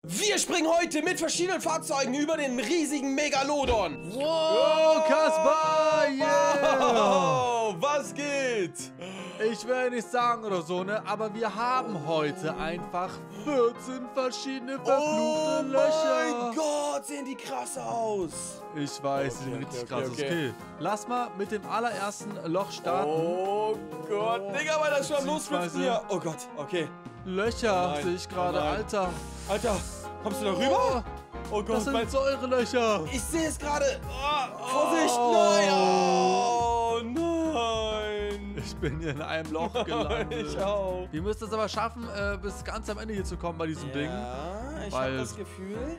Wir springen heute mit verschiedenen Fahrzeugen über den riesigen Megalodon. Wow, Kaspar, yeah! Wow, was geht? Ich will nicht sagen oder so, ne? Aber wir haben heute einfach 14 verschiedene verfluchte Löcher. Oh mein Gott, sehen die krass aus. Ich weiß, die sehen richtig krass aus. Okay, lass mal mit dem allerersten Loch starten. Oh Gott, Digga, weil das schon losflüpft hier. Oh Gott, okay. Löcher sehe ich gerade, Alter. Alter, kommst du da rüber? Oh Gott, das sind Säurelöcher. Ich sehe es gerade. Oh, Vorsicht, nein. Oh nein. Ich bin hier in einem Loch gelandet. Ich auch. Wir müssen es aber schaffen, bis ganz am Ende hier zu kommen bei diesem Ding. Ja, ich habe das Gefühl.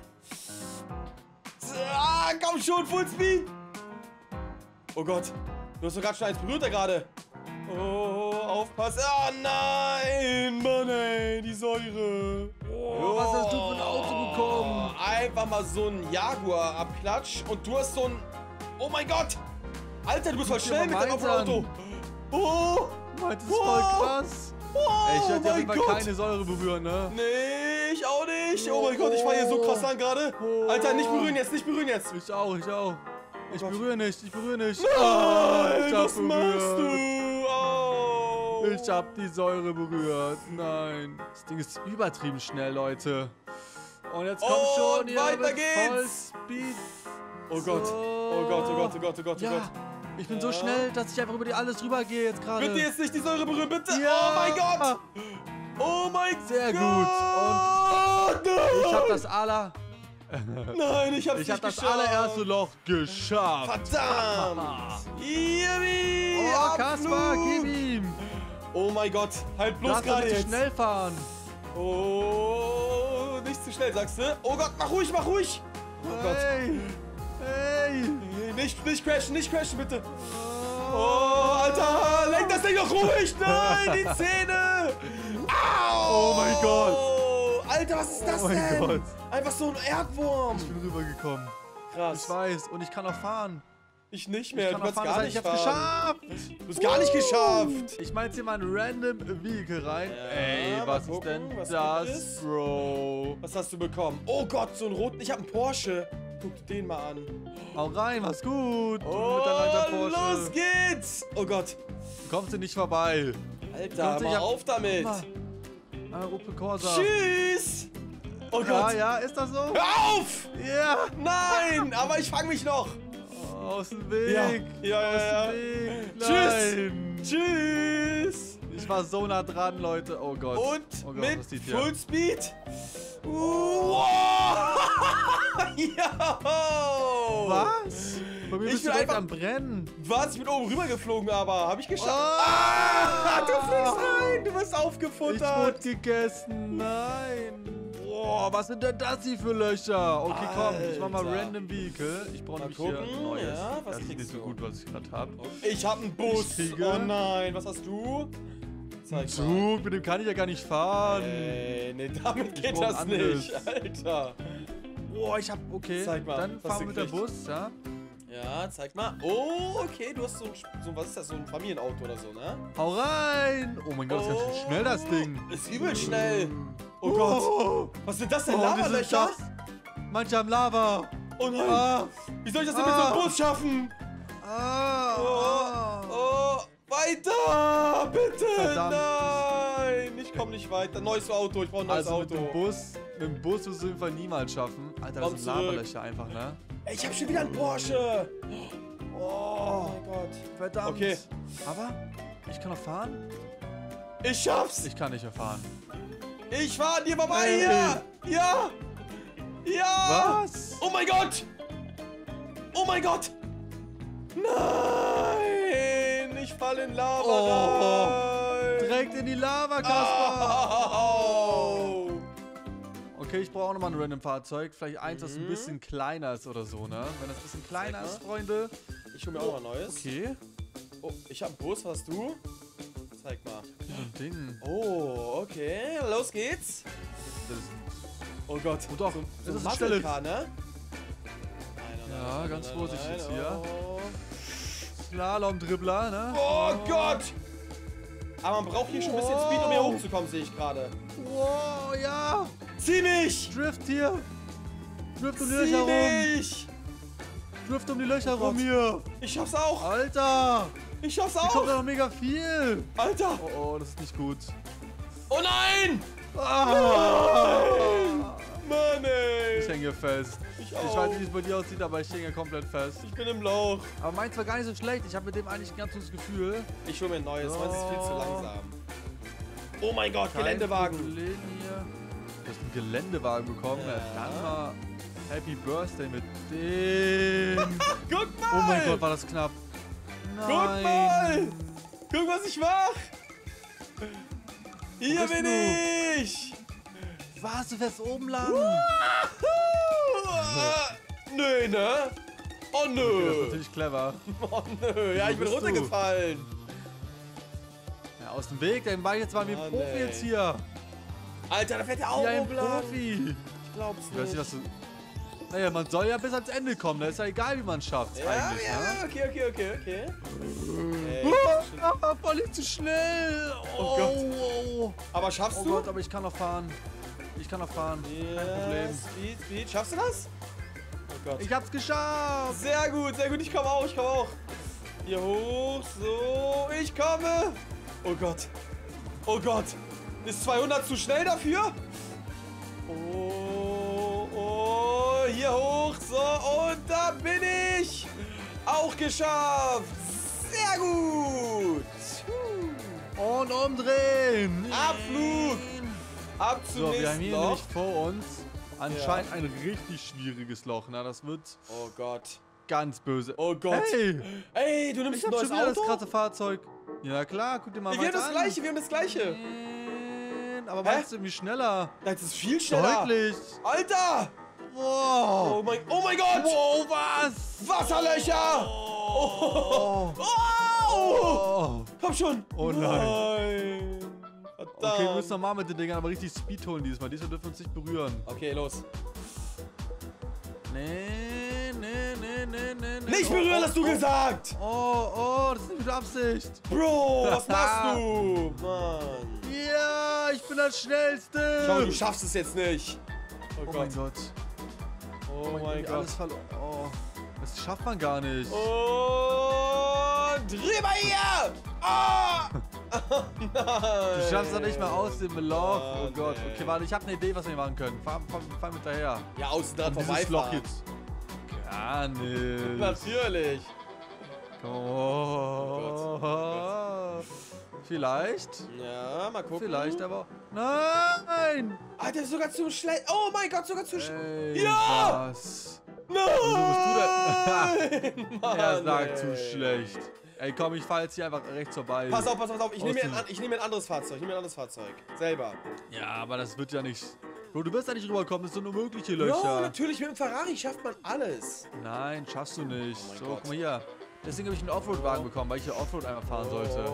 Komm schon, Fullspeed. Oh Gott, du hast doch gerade schon eins berührt da gerade. Oh, aufpassen. Ah, nein, Mann, ey, die Säure. Oh, was hast du für ein Auto bekommen? Einfach mal so ein Jaguar-Abklatsch und du hast so ein... Oh mein Gott. Alter, du bist voll schnell mit deinem Auto. Oh. Das ist voll krass. Ey, ich werde auf jeden Fall keine Säure berühren, ne? Nee, ich auch nicht. Oh mein Gott, ich fahre hier so krass an gerade. Alter, nicht berühren jetzt, nicht berühren jetzt. Ich auch. Ich berühre nicht, Nein, was was machst du? Oh. Ich hab die Säure berührt. Nein. Das Ding ist übertrieben schnell, Leute. Und jetzt kommt schon hier weiter mit geht's. Vollspeed. Oh Gott. Oh Gott, oh Gott, oh Gott, oh Gott, oh Ja. Gott. Ich bin so schnell, dass ich einfach über die alles rüber gehe jetzt gerade. Bitte jetzt nicht die Säure berühren, bitte. Ja. Oh mein Gott. Oh mein Gott. Sehr gut. Und ich hab das Nein, ich hab's Ich nicht hab das geschafft. allererste Loch geschafft. Verdammt. Yippie. Oh, Kaspar, gib ihm. Oh mein Gott. Halt bloß Lass gerade nicht zu jetzt. schnell fahren. Oh, nicht zu schnell, sagst du? Oh Gott, mach ruhig, mach ruhig. Oh Gott. Hey. Nicht crashen, bitte. Oh, Alter, lenk das Ding doch ruhig. Nein, die Zähne. Au. Oh mein Gott. Alter, was ist das Oh mein denn? Gott. Einfach so ein Erdwurm. Ich bin rübergekommen. Krass. Ich weiß. Und ich kann auch fahren. Ich nicht mehr. Ich kann Du auch hast fahren. gar Das nicht heißt, ich hab's fahren. geschafft. Du hast gar nicht geschafft. Ich mach jetzt hier mal ein random Vehicle rein. Ja, Ey, mal was ist gucken, denn was das, gibt es? Bro? Was hast du bekommen? Oh Gott, so einen roten. Ich habe einen Porsche. Guck dir den mal an. Hau rein, mach's gut. Oh, mit deinem alten Porsche. los geht's. Oh Gott. Du kommst hier nicht vorbei. Alter, mal auf damit. Opel Corsa. Tschüss. Oh Ja, Gott. ja, ist das so? Hör auf. Ja. Nein, aber ich fang mich noch. Aus dem Weg. Ja. Aus dem Weg. Tschüss. Nein. Tschüss. Ich war so nah dran, Leute. Oh Gott. Und oh Gott, mit was sieht hier? Fullspeed. Wow. Ja. Was? Bei mir Ich bist du bin direkt einfach- am Brennen. Was? Ich bin oben rüber geflogen, aber habe ich geschafft. Ah, Du fliegst rein. Du wirst Ich aufgefuttert. wurde gegessen. Nein. Boah, was sind denn das hier für Löcher? Okay, komm, ich mach mal Alter. Random Vehicle. Ich brauche Mal nämlich hier gucken, ein neues. ja, was das ist kriegst nicht so du? gut, was ich gerade habe. Ich habe einen Bus. Ich kriege- Oh nein, was hast du? Zeig mal. Zug, mit dem kann ich ja gar nicht fahren. Ey, nee, damit geht brauch das anderes. nicht, Alter. Boah, ich hab, okay. Zeig mal, Dann was fahren wir du mit der kriegst. Bus, ja? Ja, zeig mal. Oh, okay, du hast so ein, was ist das, so ein Familienauto oder so, ne? Hau rein! Oh mein Gott, ist ganz schön schnell das Ding. Ist übel schnell. Oh Gott. Was sind das denn, diese Lavalöcher? Schafs- Manche haben Lava. Oh nein. Ah, Wie soll ich das denn mit so einem Bus schaffen? ah. Oh, weiter! Bitte! Verdammt. Nein! Ich komme nicht weiter. Neues Auto, ich brauche ein neues Also mit Auto. dem Bus wirst du auf jeden Fall niemals schaffen. Alter, das Komm sind zurück. Lavalöcher einfach, ne? Ey, ich habe schon wieder einen Porsche! Oh mein Gott. Verdammt. Okay. Aber ich kann noch fahren? Ich schaff's! Ich kann nicht mehr fahren. Ich fahr an dir vorbei Ey. hier! Ja! Ja! Was? Oh mein Gott! Oh mein Gott! Nein! Ich fall in Lava Oh. rein! Direkt in die Lava, Kaspar. Oh. Okay, ich brauche auch nochmal ein random Fahrzeug. Vielleicht eins, das ein bisschen kleiner ist oder so, ne? Wenn das ein bisschen kleiner Zeig ist, mal. Freunde. Ich hol mir auch noch ein neues. Okay. Oh, ich hab einen Bus, was hast du? Zeig mal. So ein Ding. Oh, okay. Los geht's. Das ist, Oh Gott. oh doch, So das ein ist ein schnelles. Muscle-Car, ne? Nein, Ja, ganz vorsichtig jetzt hier. Oh. Slalom-Dribbler, ne? Oh Gott! Aber man braucht hier schon ein bisschen Speed, um hier hochzukommen, sehe ich gerade. Wow, ja. Zieh mich! Drift hier. Drift um die Zieh Löcher rum. mich! Drift um die Löcher Oh rum Gott. hier. Ich schaff's auch! Alter. Ich schaff's Hier kommt auch! noch mega viel. Alter! Oh, das ist nicht gut. Oh nein! Ah. Mann, ey! Ich hänge fest. Ich Ich auch. weiß nicht, wie es bei dir aussieht, aber ich hänge komplett fest. Ich bin im Lauch. Aber meins war gar nicht so schlecht. Ich habe mit dem eigentlich ein ganz gutes Gefühl. Ich hole mir ein neues. So. Meins ist viel zu langsam. Oh mein Gott, Kein Geländewagen. Problem hier. Du hast einen Geländewagen bekommen. Ja. Dann mal Happy Birthday mit dem. Guck mal! Oh mein Gott, war das knapp. Guck Nein. mal! Guck, was ich mach! Hier bist bin du? ich! Was? Du fährst oben lang? Nö, ne? Oh Das ist nö! natürlich clever. Oh nö! Ja, ich bin bist du? runtergefallen! Ja, aus dem Weg, dann war ich jetzt mal wie ein Mann, Profi ey. jetzt hier. Alter, da fährt der auch Wie ein oben lang. Profi. Ich glaub's Ich weiß nicht, nicht. was du... Naja, man soll ja bis ans Ende kommen. Da ist ja egal, wie man es schafft Ja, eigentlich, ne? ja, okay. Ey, Voll nicht zu schnell. Oh Gott. Oh, aber schaffst oh du? Gott, aber ich kann noch fahren. Ich kann noch fahren. Kein Problem. Speed. Schaffst du das? Oh Gott. Ich hab's geschafft. Sehr gut. Ich komme auch. Hier hoch, so. Ich komme. Oh Gott. Ist 200 zu schnell dafür? Oh, hier hoch, so. Und da bin ich. Auch geschafft. Sehr gut. Und umdrehen. Abflug. Ab zum So, wir haben nächsten hier Loch. nämlich vor uns anscheinend ein richtig schwieriges Loch. Na, das wird Oh Gott. ganz böse. Oh Gott. Hey, Ey, du nimmst ich ein hab neues schon wieder das Auto? krasse Fahrzeug. Ja klar, guck dir mal Wir meins haben das an. gleiche, wir haben das gleiche. Aber Hä? meins ist irgendwie schneller. Das ist viel schneller. Deutlich. Alter! Wow. Oh mein Gott! Wow, was? Wasserlöcher! Oh. Oh! Komm schon! Oh nein. Verdammt. Okay, wir müssen nochmal mit den Dingern aber richtig Speed holen diesmal. Diesmal dürfen wir uns nicht berühren. Okay, los. Nee. Nicht berühren, hast du gesagt! Oh, das ist nicht mit Absicht. Bro, was machst du? Mann. Ja, ich bin das Schnellste. Schau, du schaffst es jetzt nicht. Oh mein Gott. Oh mein Irgendwie Gott. alles verloren. Oh, das schafft man gar nicht. Und drüber hier! Ah! Nein. Du schaffst das nicht mal aus dem Loch. Oh Mann, Gott. ey. Okay, warte, ich habe eine Idee, was wir machen können. Fahr hinterher. Ja, außen dran Dieses vorbeifahren. Loch jetzt. Gar nicht. Natürlich. Oh. Vielleicht. Ja, mal gucken. Vielleicht aber auch. Nein! Ah, der ist sogar zu schlecht. Oh mein Gott, sogar zu schlecht. Ey, Ja! Was? Nein! Mann, Er sagt ey. zu schlecht. Ey, komm, ich fahr jetzt hier einfach rechts vorbei. Pass auf. Ich nehme mir, Außen. nehm mir ein anderes Fahrzeug. Selber. Ja, aber das wird ja nicht. Bro, du wirst da nicht rüberkommen, das sind nur mögliche Ja, Löcher. natürlich, mit dem Ferrari schafft man alles. Nein, schaffst du nicht. Oh mein So, Gott. guck mal hier. Deswegen habe ich einen Offroad-Wagen bekommen, weil ich hier Offroad einmal fahren sollte.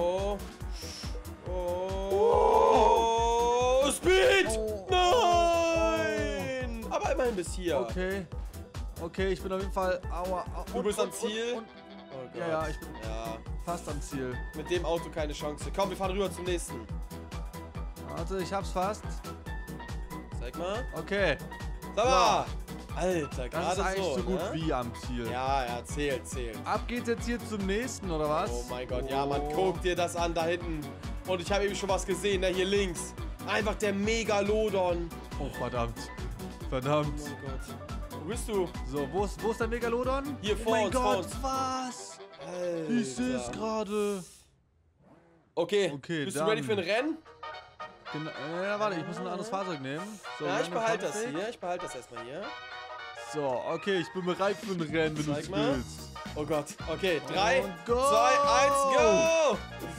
Oh, Speed! Oh. Nein! Aber immerhin bis hier. Okay. Okay, ich bin auf jeden Fall. Aua. Du bist am Ziel? Und. Oh Gott. Ja, ich bin Ja, fast am Ziel. mit dem Auto keine Chance. Komm, wir fahren rüber zum nächsten. Warte, ich hab's fast. Zeig mal. Okay. Sag mal! Alter, Das gerade ist eigentlich so, gut ne? wie am Ziel. Ja, zählt. Ab geht's jetzt hier zum nächsten, oder was? Oh mein Gott, ja, man, guck dir das an, da hinten. Und ich habe eben schon was gesehen, ne, hier links. Einfach der Megalodon. Oh, verdammt. Verdammt. Oh Gott. Wo bist du? So, wo ist der Megalodon? Hier Oh vor mein uns, Gott, vor uns. was? Alter. Ich seh's gerade. Okay, Okay, bist dann. du ready für ein Rennen? Genau, ja, warte, ich muss ein anderes Fahrzeug nehmen. So, Ja, ich Rennen behalte das Config. hier. Ich behalte das erstmal hier. So, okay, ich bin bereit für ein Rennen, wenn Zeig du mal. willst. Oh Gott. Okay, 3, Und go! 2, 1, go!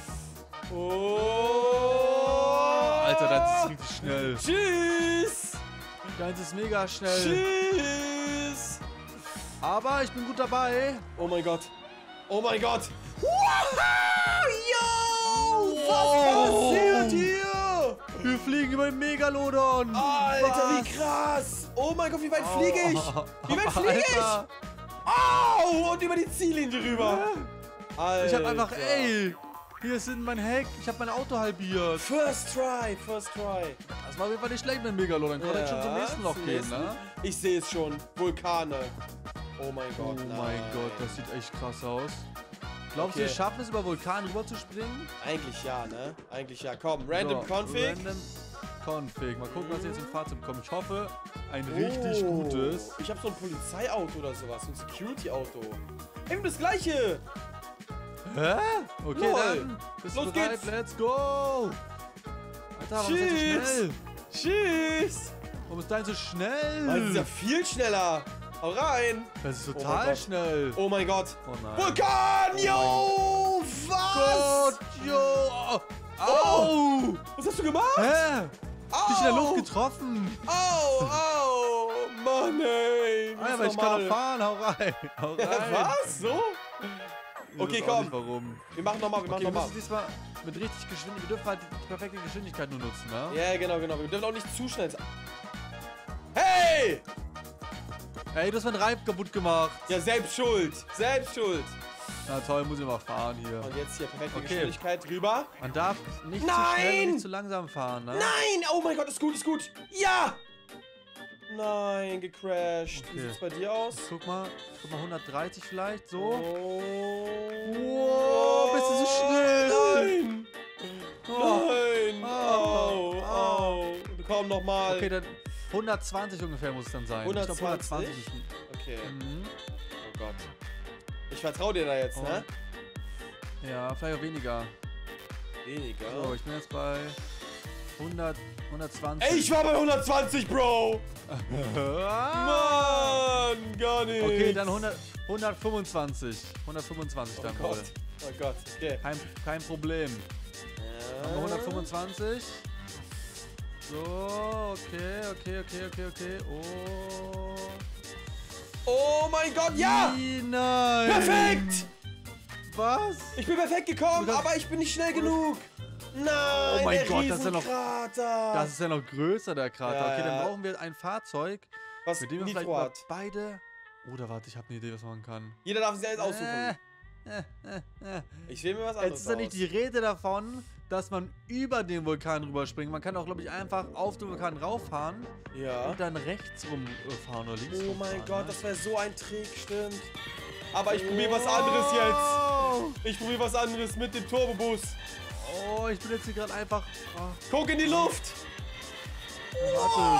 Oh! Alter, das ist richtig schnell. Tschüss! Deins ist mega schnell. Tschüss! Aber ich bin gut dabei. Oh mein Gott. Oh mein Gott. Wow! Yo! Wow. Was passiert hier? Wir fliegen über den Megalodon. Alter, Was? wie krass. Oh mein Gott, wie weit fliege ich? Wie weit fliege ich? Alter. Au! Und über die Ziellinie rüber. Alter. Ich hab einfach, ey, Hier ist mein Heck. Ich habe mein Auto halbiert. First try. Das war auf jeden Fall nicht schlecht mit Megalon. Dann kann ich schon zum nächsten Loch gehen, ne? Ich sehe es schon. Vulkane. Oh mein Gott, Oh mein Gott, das sieht echt krass aus. Glaubst du, Okay. wir schaffen es, über Vulkan rüber zu springen? Eigentlich ja, ne? Eigentlich ja. Komm, Random So, Config. Random Config. Mal gucken, was jetzt im Fahrzeug bekommt. Ich hoffe, ein richtig gutes. Ich habe so ein Polizeiauto oder sowas. So ein Security-Auto. Eben das gleiche. Hä? Okay, Lol. dann bist du Los bereit? geht's. Let's go! Alter, warum ist dein so schnell? Tschüss. Warum ist dein so schnell? Das ist ja viel schneller. Hau rein. Das ist mein total Gott. schnell. Oh mein Gott. Oh nein. Vulkan, yo! Was? Gott, jo! Au! Was hast du gemacht? Hä? Dich in der Luft Au! getroffen. Au! Mann, ey. Ah, aber ich kann auch fahren. Hau rein. Hau rein. Was? So? Ich Okay, weiß auch komm. nicht, warum. Wir machen nochmal, Okay, wir müssen diesmal mit richtig Geschwindigkeit. Wir dürfen halt die perfekte Geschwindigkeit nur nutzen, ne? Ja, genau. Wir dürfen auch nicht zu schnell sein. Hey! Ey, du hast meinen Reifen kaputt gemacht. Ja, selbst schuld. Na toll, muss ich mal fahren hier. Und jetzt hier perfekte Okay. Geschwindigkeit rüber. Man darf nicht Nein! zu schnell und nicht zu langsam fahren, ne? Nein! Oh mein Gott, ist gut. Ja! Nein, gecrashed. Wie Okay. sieht's bei dir aus? Guck mal 130 vielleicht, so. Oh. Wow, bist du so schnell? Nein! Oh. Nein! Au. Au! Komm nochmal. Okay, dann 120 ungefähr muss es dann sein. 120? Ich glaube 120 ist... Okay. Mhm. Oh Gott. Ich vertraue dir da jetzt, ne? Ja, vielleicht auch weniger. Weniger. So, ich bin jetzt bei 120. Ey, ich war bei 120, Bro! Ah. Mann, gar nicht. Okay, dann 125. 125 dann wohl. Oh Gott, okay. Kein Problem. Haben wir 125. So, okay. Oh mein Gott, ja! Nein! Perfekt! Was? Ich bin perfekt gekommen, Du kannst- aber ich bin nicht schnell genug. Nein, Oh mein der Gott, das ist ja noch- Riesenkrater. Das ist ja noch größer, der Krater. Ja, Okay, dann ja. brauchen wir ein Fahrzeug, Was mit dem wir vielleicht Nitro mal hat. beide... Oder warte, ich habe eine Idee, was man machen kann. Jeder darf sich eins aussuchen. Ich will mir was anderes Jetzt ist ja nicht die Rede davon, dass man über den Vulkan rüberspringt. Man kann auch, glaube ich, einfach auf den Vulkan rauffahren Ja. und dann rechts rumfahren oder links Oh rumfahren. mein Gott, ne? das wäre so ein Trick, stimmt. Aber ich probiere was anderes jetzt. Ich probiere was anderes mit dem Turbobus. Oh, ich bin jetzt hier gerade einfach... Oh, Guck in die Luft. warte,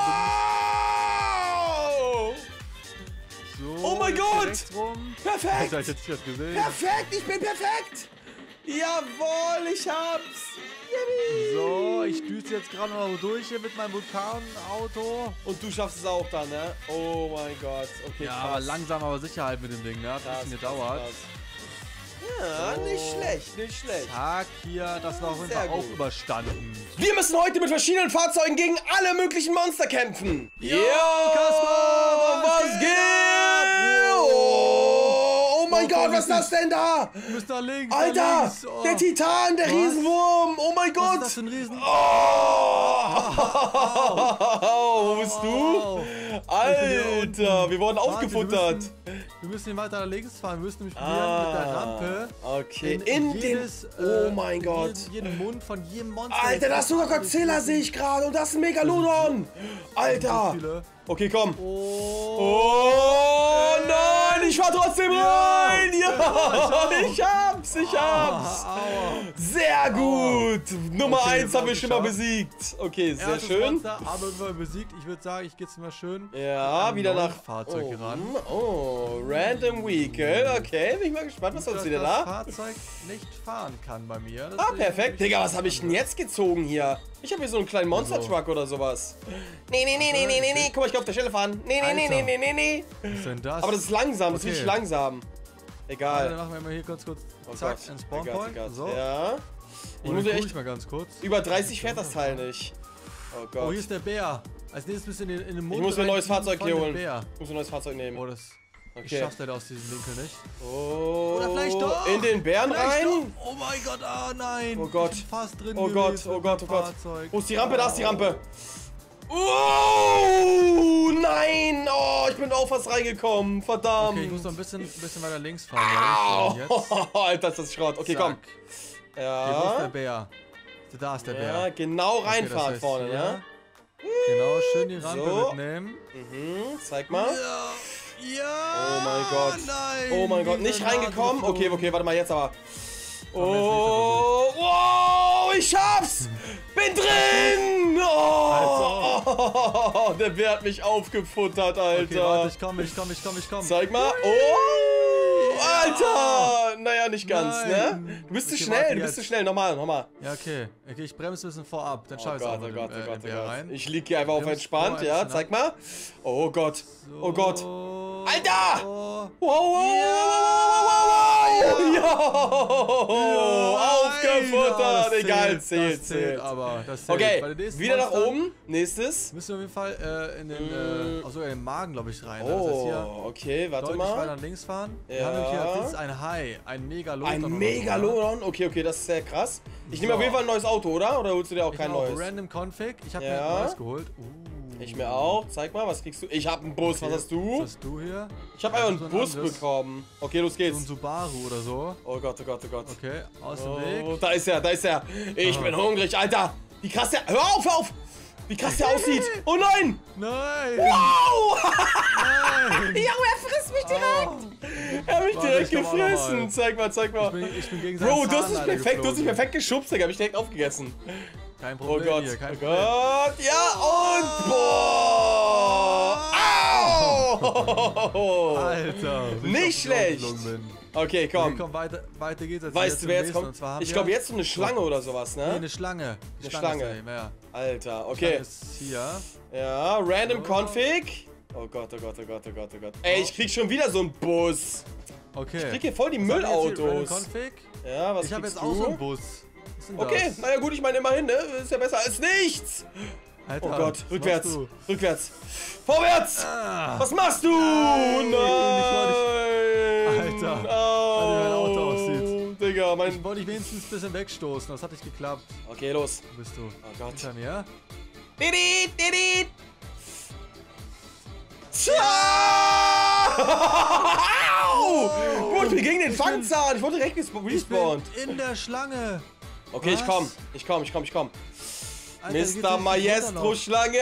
Wow. so, Oh mein jetzt hier Gott! rechts rum. Das Perfekt. habe ich jetzt gerade gesehen. Perfekt, ich bin perfekt. Jawohl, ich hab's. Yippie. So, ich düse jetzt gerade noch durch hier mit meinem Vulkanauto. Und du schaffst es auch dann, ne? Oh mein Gott. Okay, Ja, krass. aber langsam, aber sicher halt mit dem Ding, ne? Hat ein Krass, bisschen krass, gedauert. krass. Ja, So. nicht schlecht, nicht schlecht. Tag hier, das noch auf jeden Sehr Fall auch gut. überstanden. Wir müssen heute mit verschiedenen Fahrzeugen gegen alle möglichen Monster kämpfen. Yo, Kasper, was geht? Oh mein Gott, was ist das denn da? Wir müssen nach links. Alter, nach links. Oh. der Titan, der Was? Riesenwurm. Oh mein Was ist Gott. das für ein Riesen... Oh, wo bist du? Alter, wir wurden aufgefuttert. Wir müssen hier weiter nach links fahren. Wir müssen nämlich probieren mit der Rampe. Okay, in den... Oh mein Gott. Jeden Mund von jedem Monster. Alter, da ist sogar Godzilla, sehe ich gerade. Und das ist ein Megalodon. Alter. Okay, komm. Oh nein, ich fahr trotzdem rein. Ja, ich hab's. Aua. Sehr gut. Nummer Okay, 1 haben wir schon mal geschafft. besiegt. Okay, sehr Erstes schön. Monster, aber wenn wir besiegt, ich würde sagen, ich gehe jetzt mal schön Ja, an wieder ein nach neues Fahrzeug ran. Oh, Random Vehicle. Okay, bin ich mal gespannt, was Dass uns wieder das da. Fahrzeug nicht fahren kann bei mir. Ah, perfekt. Digga, was habe ich denn jetzt gezogen hier? Ich habe hier so einen kleinen Monster-Truck oder sowas. Nee. Guck mal, ich kann auf der Stelle fahren. Nee. Was ist denn das? Aber das ist langsam, das ist Okay. richtig langsam. Dann Egal. machen wir mal hier kurz Oh zack, Gott. ein Egal, Spawnpoint. egal. So. Ja. Ich Und muss dann ja guck echt... ich mal ganz kurz. Über 30 fährt das Teil nicht. Oh Gott. Oh, hier ist der Bär. Als nächstes müssen wir in den Mund Ich muss mir ein neues reinziehen Fahrzeug von hier dem holen. Bär. Ich muss ein neues Fahrzeug nehmen. Oh, das... Ich Okay. schaff's leider aus diesem Winkel nicht. Oh. Oder vielleicht doch. In den Bären Vielleicht rein? doch. Oh mein Gott, nein. Oh Gott. Ich bin fast drin Oh Gott, gewesen oh mit Gott, dem oh Gott. Fahrzeug. Wo ist die Rampe? Da ist die Rampe. Oh, nein. Oh, ich bin auch fast reingekommen. Verdammt. Okay, ich muss noch ein bisschen weiter links fahren. Weil ich jetzt. Alter, ist das Schrott. Okay, komm. Zack. Okay, wo ist der Ja. Bär? Da ist der Ja, Bär. genau Okay, reinfahren das heißt vorne, hier. ne? Genau, schön die Rampe So. mitnehmen. Mhm, zeig mal. Ja! Oh mein Gott. Nein! Oh mein Gott, wie nicht eine Nase reingekommen? Okay, geflogen. okay, warte mal jetzt aber. Komm, jetzt Oh, wow, ich schaff's! Bin drin! Oh, der Bär hat mich aufgefuttert, Alter. Okay, warte, ich komm. Zeig mal. Oh, Alter! Naja, nicht ganz, Nein. ne? Du bist zu Okay, schnell, warte du bist zu jetzt. schnell. Nochmal. Ja, okay. Okay, ich bremse ein bisschen vorab. Dann Oh schau ich Gott, auch mit oh Gott, dem, oh Gott, den oh Bär Gott. rein. Ich lieg hier einfach auf Bremst entspannt, vor, ja? ein bisschen Zeig mal. Oh Gott. Oh Gott. So. Alter! Oh. Wow! Ja, Aufgefuttert! das Egal, das zählt. aber. Das zählt. Okay, Bei den nächsten wieder nach Monstern oben. Nächstes. Müssen wir auf jeden Fall in den, sogar in den Magen, glaube ich, rein. Das heißt hier Oh, okay, warte deutlich weiter mal. nach links fahren. Wir Ja. haben nämlich hier als nächstes ein Hai, ein Megalodon. Ein oder so, ne? Megalodon? Okay, okay, das ist sehr krass. Ich nehme So. auf jeden Fall ein neues Auto, oder? Oder holst du dir auch Ich kein mache auch neues? Random Config. Ich habe mir Ja. ein neues geholt. Ich mir auch. Zeig mal, was kriegst du? Ich hab einen Bus, was hast du? Was hast du hier? Ich hab einfach einen so ein Bus anderes. bekommen. Okay, los So geht's. ein Subaru oder so. Oh Gott, oh Gott, oh Gott. Okay, aus dem Oh, Weg. da ist er, da ist er. Ich Aha. bin hungrig, Alter. Wie krass der... Hör auf, hör auf! Wie krass der aussieht. Oh nein! Nein! Wow! Nein! Ja, er frisst mich direkt. Er hat mich Warte, direkt ich komm auch noch gefressen. mal. Zeig mal, zeig mal. Ich bin gegen seinen Bro, du hast Zahn dich leider perfekt, du hast dich geflogen. perfekt geschubst, Digga. Hab ich direkt aufgegessen. Kein Oh Problem Gott, hier, kein oh Problem. Gott. Ja, und boah. Au! Alter, wie ich Nicht auf den Boden schlecht. geflogen bin. Okay, Okay, komm. komm, weiter geht's. Jetzt Weißt du, wer jetzt zum nächsten. kommt? Und zwar haben Ich wir- glaube, jetzt so eine Schlange oder sowas, Nee, ne? eine Schlange. Die Eine Schlange. Schlange. Ist daneben, ja. Alter, Die okay. Schlange ist hier. Ja, random So. Config. Oh Gott, oh Gott, oh Gott, oh Gott, oh Gott. Ey, ich krieg schon wieder so einen Bus. Okay. Ich krieg hier voll die Was haben wir jetzt hier? Random Müllautos. Config? Ja, was Ich habe kriegst jetzt auch so einen du? Bus. Was ist denn Okay, das? naja gut, ich meine immerhin, ne? Ist ja besser als nichts. Alter, Oh Gott, was rückwärts, machst du? rückwärts. Vorwärts! Ah. Was machst du? Nein, Nein! Alter, Au. wie mein Auto aussieht. Digga, mein... Ich wollte dich wenigstens ein bisschen wegstoßen, das hat nicht geklappt. Okay, los. Wo bist du? Oh Gott. Hinter mir? Didit, didit. Au! Gut, wir gegen den Fangzahn. Ich wurde direkt Ich bin respawned. in der Schlange. Okay, ich komm. Alter, wie geht's Mr. denn Maestro Schlange.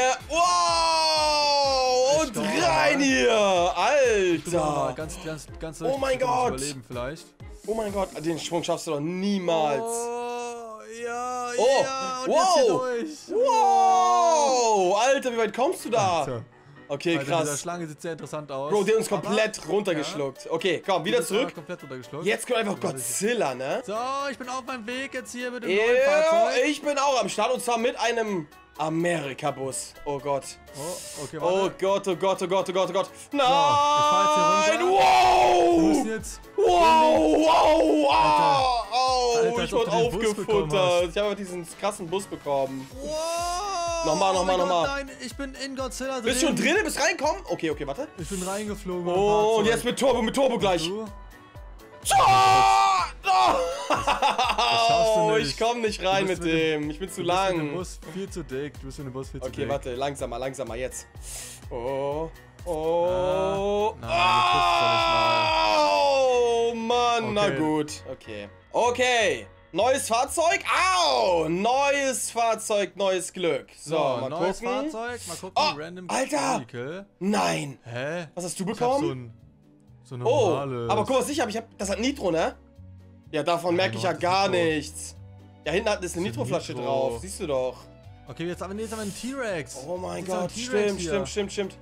Wow! Ich Und komm. rein hier. runter? Alter. Ganz Oh mein richtig, Gott. Überleben vielleicht. Oh mein Gott, den Sprung schaffst du doch niemals. Oh, ja, Oh, ja, und wow. jetzt hier durch. Wow! Alter, wie weit kommst du da? Alter. Okay, Alter, diese krass. Schlange sieht sehr interessant aus. Bro, der hat uns Aber- komplett runtergeschluckt. Okay, komm, wieder Die ist einfach zurück. komplett runtergeschluckt. Jetzt kommt einfach Godzilla, ne? So, ich bin auf meinem Weg jetzt hier mit dem neuen Ja, Fahrzeug. ich bin auch am Start und zwar mit einem Amerika-Bus. Oh Gott. Oh, okay, Oh warte. Gott, oh Gott, oh Gott, oh Gott, oh Gott. Nein! fahr jetzt hier runter. Wir müssen Wow! jetzt... Wow, wow, Alter. wow! Alter, Ich als ob wurde du den Bus bekommen aufgefuttert. hast. Ich habe einfach diesen krassen Bus bekommen. Wow! Nochmal, Oh mein nochmal. Gott, nein, ich bin in Godzilla drin. Bist du schon drin? Bist reinkommen? Okay, okay, warte. Ich bin reingeflogen. Oh, und jetzt mit Turbo gleich. Du? Ah! schaffst du Oh, nicht. ich komm nicht rein Du bist mit mit dem. Ich bin zu Du bist mit dem lang. Bus viel zu dick. Du bist mit dem Bus viel zu Okay, dick. warte, langsamer, jetzt. Oh. Oh. Nein, du triffst Oh, Mann, na Okay. gut. Okay. Okay. Neues Fahrzeug. Au! Neues Fahrzeug, neues Glück. So, mal neues gucken. Fahrzeug. Mal gucken. Oh, Random Alter! Vehicle. Nein. Hä? Was hast du Ich hab bekommen? so ein Oh, normales. aber guck mal, was ich habe. Das hat Nitro, ne? Ja, davon merke ich ja das ist gar Nitro. nichts. Ja, hinten ist eine Nitroflasche Nitro. drauf. Siehst du doch. Okay, jetzt haben wir einen T-Rex. Oh mein Jetzt haben wir Gott, einen T-Rex hier. stimmt.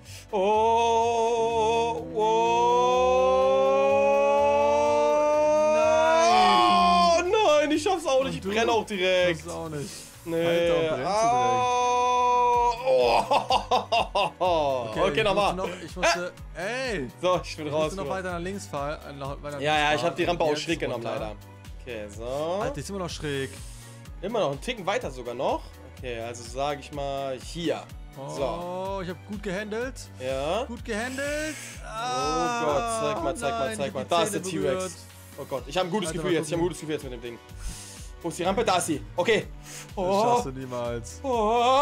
Oh, oh nein, ich schaff's auch nicht. Ich Und du? brenne auch direkt. Das ist auch nicht. Nee. Alter, brennst du Oh. Okay, nochmal. Ich musste. Ey! So, ich bin Ich raus. musste noch Bro. weiter nach links fahren. Ja, ich habe die Rampe auch schräg Jetzt genommen, runter. leider. Okay, so. Alter, die ist immer noch schräg. Immer noch einen Ticken weiter sogar noch. Okay, also sage ich mal hier. So. Oh, ich habe gut gehandelt. Ja. Gut gehandelt. Oh Gott, zeig mal. Da ist der T-Rex. Oh Gott, ich habe ein gutes Alter, Gefühl mal jetzt. Ich habe ein gutes Gefühl jetzt mit dem Ding. Wo ist die Rampe? Da ist sie. Okay. Das Oh. schaffst du niemals. Oh.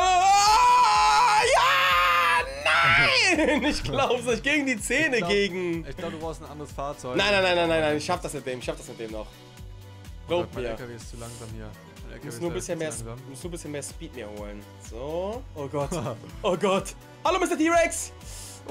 Ja! Nein! Ich glaub's nicht. Gegen die Zähne gegen. Ich glaube, du brauchst ein anderes Fahrzeug. Nein. Ich schaff das mit dem. noch. Glaub Mein mir. LKW ist zu langsam hier. Du musst nur ein bisschen mehr Speed mir holen. So. Oh Gott. Oh Gott. Hallo, Mr. T-Rex. Oh.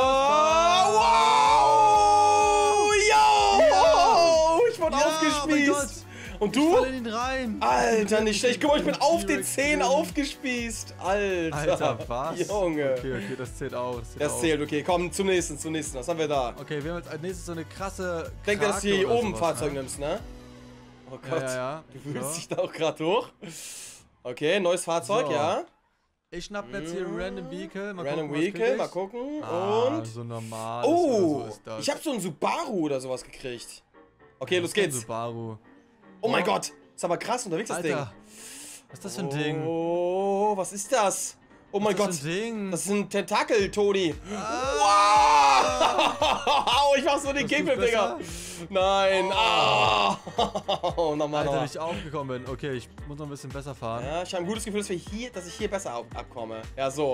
Wow. Yo. Ich wurde aufgespießt. Und du? Ich fall in ihn rein. Alter, nicht schlecht. Guck mal, ich bin auf den Zähnen aufgespießt. Alter. Alter, was? Junge. Okay, das zählt auch. Das zählt, okay. Komm, zum nächsten. Was haben wir da? Okay, wir haben jetzt als nächstes so eine krasse. Ich denke, dass du hier Krake oder oben sowas, Fahrzeug ne? nimmst, ne? Oh Gott. Ja. Du fühlst dich da auch gerade hoch. Okay, neues Fahrzeug, So. ja. Ich schnapp mir jetzt hier ein Random Vehicle. Mal Random gucken, was krieg Vehicle, ich. mal gucken. Und. So normal. Oh, so ist das. ich habe so einen Subaru oder sowas gekriegt. Okay, los Das ist kein geht's. Subaru. Oh mein Gott, ist aber krass unterwegs das Ding. Alter, was ist das für ein Ding? Oh, was ist das? Oh mein Gott, Was ist das für ein Ding? das ist ein Tentakel, Toni. Ah. Wow! Ich mach so den Das tut Kickflip, Digga. Nein. Oh, nochmal. Alter, wie ich aufgekommen bin. Okay, ich muss noch ein bisschen besser fahren. Ja, ich habe ein gutes Gefühl, dass ich hier besser abkomme. Ja, so.